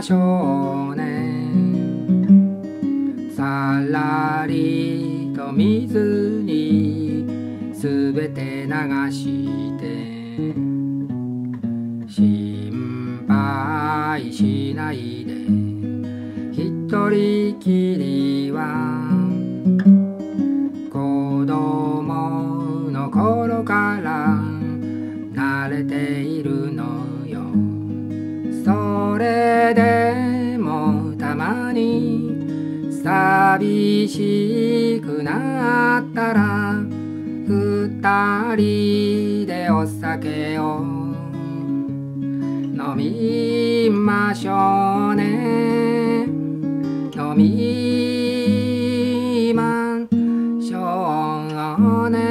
しょうね。さらりと水にすべて流して心配しないで、一人きりは子供の頃から慣れているのよ。それでもたまに寂しくなったら二人でお酒を飲みましょうね。飲みましょうね。